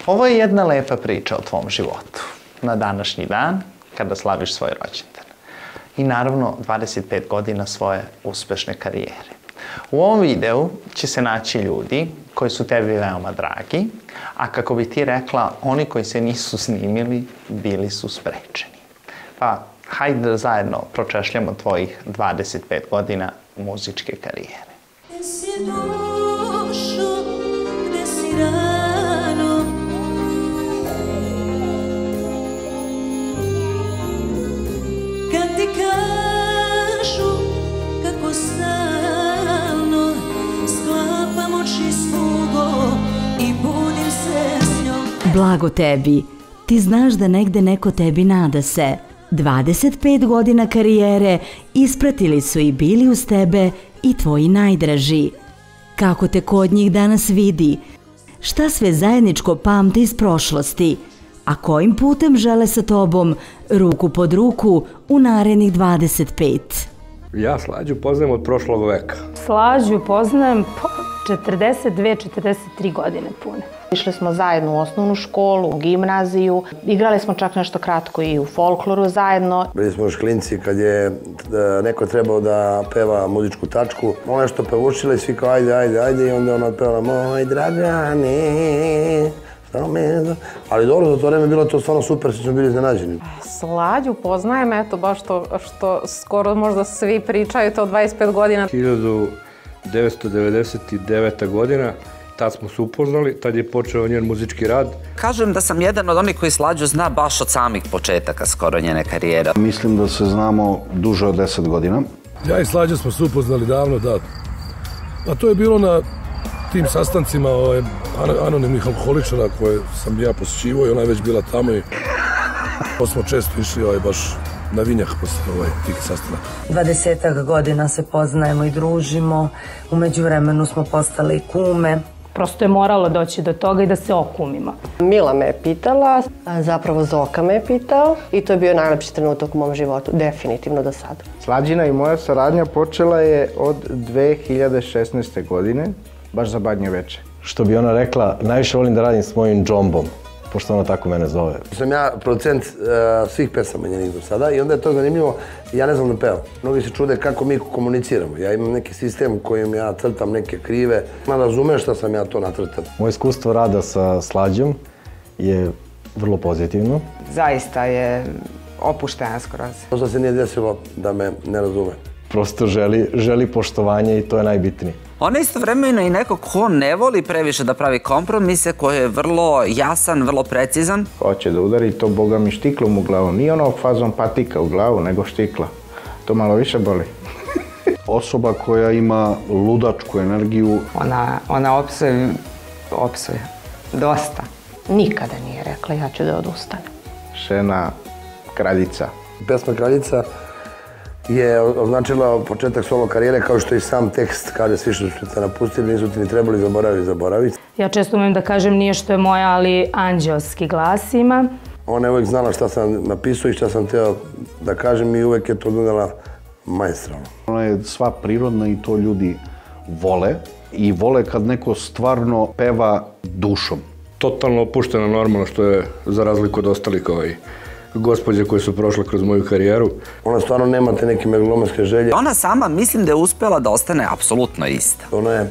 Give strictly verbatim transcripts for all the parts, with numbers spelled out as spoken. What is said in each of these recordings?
Ovo je jedna lepa priča o tvom životu. Na današnji dan, kada slaviš svoj rođendan. I naravno dvadeset pet godina svoje uspešne karijere. U ovom videu će se naći ljudi koji su tebi veoma dragi, a kako bi ti rekla, oni koji se nisu snimili, bili su sprečeni. Pa, hajde da zajedno pročešljamo tvojih dvadeset pet godina muzičke karijere. Gde si došao, gde si rano, kad ti kažu kako stalno sklapam oči s tugom i budim se s njom. Blago tebi, ti znaš da negde neko tebi nada se. dvadeset pet godina karijere ispratili su i bili uz tebe i tvoji najdraži. Kako te kod njih danas vidi? Šta sve zajedničko pamte iz prošlosti? A kojim putem žele sa tobom ruku pod ruku u narednih dvadeset pet? Ja Slađu poznajem od prošlog veka. Slađu poznajem po četrdeset dve četrdeset tri godine pune. Išli smo zajedno u osnovnu školu, u gimnaziju. Igrali smo čak nešto kratko i u folkloru zajedno. Bili smo još klinci kad je neko trebao da peva muzičku tačku. Ona je što pevušila i svi kao ajde, ajde, ajde. I onda ona otpevala moj Dragane. Ali dobro, za to vreme bilo to stvarno super, svi smo bili iznenađeni. Slađu poznajem, eto, baš to što skoro možda svi pričaju, to dvadeset pet godina. hiljadu devetsto devedeset deveta. godina, tad smo se upoznali, tad je počeo njen muzički rad. Kažem da sam jedan od onih koji Slađu zna baš od samih početaka skoro njene karijere. Mislim da se znamo duže od deset godina. Ja i Slađa smo se upoznali davno, da. A to je bilo na tim sastancima anonimnih alkoholičara koje sam ja posjećivao i ona je već bila tamo i to smo često išli baš na vinjah posle tih sastanaka. Dvadesetak godina se poznajemo i družimo, u međuvremenu smo postali kume. Prosto je moralo doći do toga i da se okumimo. Mila me je pitala, zapravo Zoka me je pitao i to je bio najlepši trenutak u mom životu, definitivno do sada. Slađina i moja saradnja počela je od dve hiljade šesnaeste. godine, baš za Badnje veče. Što bi ona rekla, najviše volim da radim s mojim džombom, pošto ona tako mene zove. Sam ja producent svih pesama njenih do sada i onda je to zanimljivo, ja ne znam da pevam. Mnogi se čude kako mi komuniciramo. Ja imam neki sistem kojim ja crtam neke krive. Ma razumeš šta sam ja to nacrtao. Moje iskustvo rada sa Slađom je vrlo pozitivno. Zaista je opuštena skroz. Možda se nije desilo da me ne razume. Prosto želi poštovanje i to je najbitnije. Ona je istovremeno i neko ko ne voli previše da pravi kompromise, koji je vrlo jasan, vrlo precizan. Hoće da udari to, boga mi, štiklom u glavu. Nije ono fazom patika u glavu, nego štikla. To malo više boli. Osoba koja ima ludačku energiju. Ona opsuje, opsuje. Dosta. Nikada nije rekla ja ću da odustanem. Žena kraljica. Pesma Kraljica je označila početak solo karijere, kao što i sam tekst kaže, svi što su te napustili, nisu ti ni trebali zaboraviti, zaboraviti. Ja često umem da kažem nije što je moja, ali anđelski glas ima. Ona je uvijek znala šta sam napisao i šta sam htio da kažem i uvijek je to donela maestralno. Ona je sva prirodna i to ljudi vole i vole kad neko stvarno peva dušom. Totalno opuštena, normalno, što je za razliku od ostalih kao i gospođe koje su prošle kroz moju karijeru. Ona stvarno nema te neke megalomanske želje. Ona sama mislim da je uspela da ostane apsolutno ista. Ona je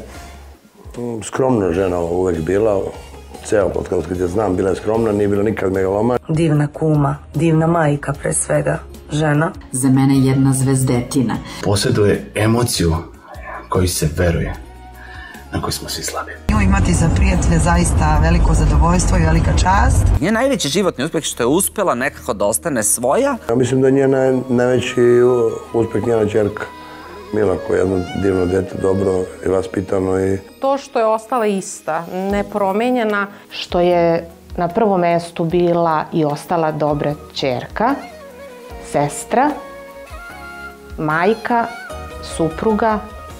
skromna žena uvek bila, ceo podcast kad je znam, bila je skromna, nije bila nikad megaloma. Divna kuma, divna majka pre svega, žena. Za mene jedna zvezdetina. Posjeduje emociju koju se veruje, na koju smo svi slabi. Nju imati za prijatelje zaista veliko zadovoljstvo i velika čast. Njen najveći životni uspeh što je uspela nekako da ostane svoja. Ja mislim da je njen najveći uspeh njena ćerka Mila, koja je jedno divno dete, dobro i vaspitano. To što je ostala ista, nepromenjena. Što je na prvom mestu bila i ostala dobra ćerka, sestra, majka, supruga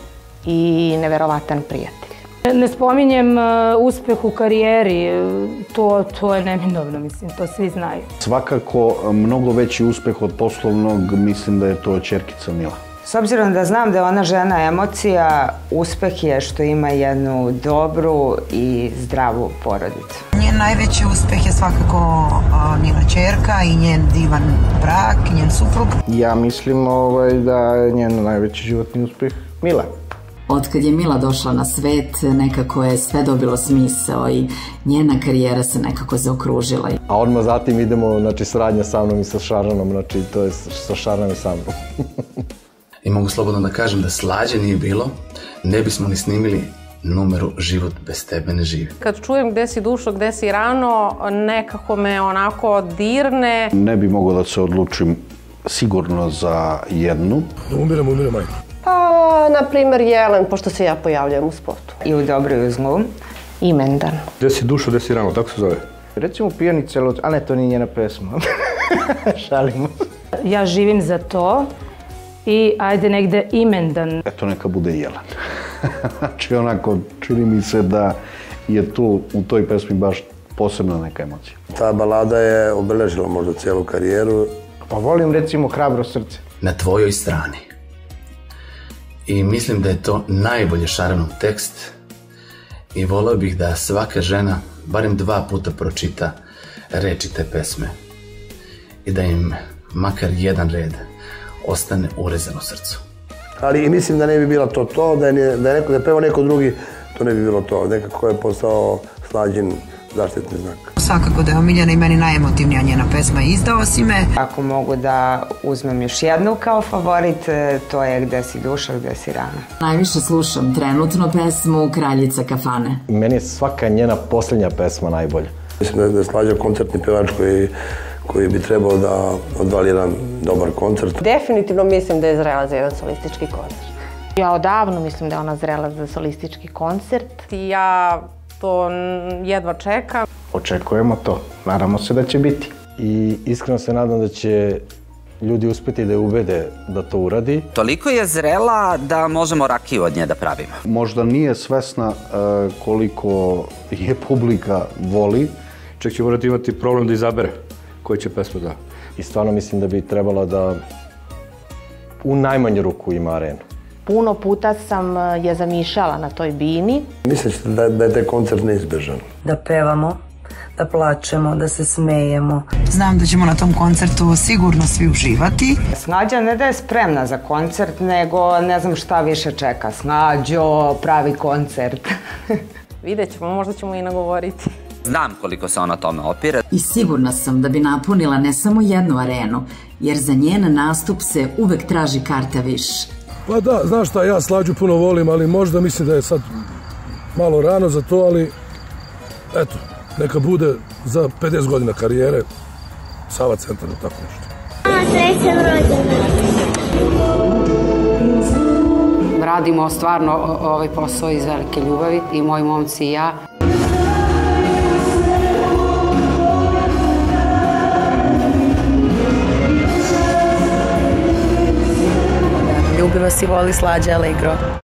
i neverovatan prijatelj. Ne spominjem uspeh u karijeri, to je neminovno, mislim, to svi znaju. Svakako mnogo veći uspeh od poslovnog, mislim da je to ćerkica Mila. S obzirom da znam da je ona žena emocija, uspeh je što ima jednu dobru i zdravu porodicu. Njen najveći uspeh je svakako a, njena ćerka i njen divan brak i njen suprug. Ja mislim ovaj, da je njen najveći životni uspeh Mila. Otkad je Mila došla na svet, nekako je sve dobilo smisao i njena karijera se nekako zaokružila. A odmah zatim idemo, znači, saradnja sa mnom i sa Šaranom, znači, to je sa Šaranom i sa mnom. I mogu slobodno da kažem da slađe nije bilo, ne bismo ni snimili numeru Život bez tebe ne živi. Kad čujem Gde si dušo, gde si rano, nekako me onako dirne. Ne bi mogao da se odlučim sigurno za jednu. Da umirem, umirem majku. Pa, na primer, Jelen, pošto se ja pojavljujem u spotu. I u Dobro i u zlu. Imendan. Gde si dušo, gde si rano, tako se zove? Recimo Pijanica, a ne, to nije njena pesma. Šalimo. Ja živim za to i ajde negde Imendan. Eto, neka bude Jelen. Znači, onako, čini mi se da je tu u toj pesmi baš posebna neka emocija. Ta balada je obeležila možda cijelu karijeru. Pa volim recimo Hrabro srce. Na tvojoj strani. I mislim da je to najbolje Šaranov tekst i voleo bih da svaka žena barem dva puta pročita reči te pesme i da im makar jedan red ostane urezan u srcu. Ali mislim da ne bi bila to to, da je, da je neko, da je pevao neko drugi, to ne bi bilo to. Nekako je postao Slađin zaštitni znak. Svakako da je omiljena i meni najemotivnija njena pesma Izdao si me. Ako mogu da uzmem još jednu kao favorit, to je Gde si dušo, gde si rano. Najviše slušam trenutno pesmu Kraljica kafane. Meni je svaka njena posljednja pesma najbolja. Mislim da je Slađa koncertni pevač koji, koji bi trebao da odvali jedan dobar koncert. Definitivno mislim da je zrela za jedan solistički koncert. Ja odavno mislim da je ona zrela za solistički koncert. Ja to jedva čekam. Očekujemo to. Nadamo se da će biti. I iskreno se nadam da će ljudi uspeti da je ubede da to uradi. Toliko je zrela da možemo rakiju od nje da pravimo. Možda nije svesna uh, koliko je publika voli. Čak će morati imati problem da izabere koji će pesmu da. I stvarno mislim da bi trebala da u najmanju ruku ima arenu. Puno puta sam je zamišljala na toj bini. Mislim da, da je taj koncert neizbežan. Da pevamo, da plačemo, da se smejemo. Znam da ćemo na tom koncertu sigurno svi uživati. Snađa ne da je spremna za koncert, nego ne znam šta više čeka. Snađo, pravi koncert. Vidjet ćemo, možda ćemo i nagovoriti. Znam koliko se ona tome opire. I sigurna sam da bi napunila ne samo jednu arenu, jer za njen nastup se uvek traži karta više. Pa da, znaš šta, ja Slađu puno volim, ali možda mislim da je sad malo rano za to, ali eto, neka bude za pedeset godina karijere Sava centar, tako nešto. Srećan rođendan. Radimo stvarno ovaj posao iz velike ljubavi i moji momci i ja. Ljubi vas i voli Slađa Allegro.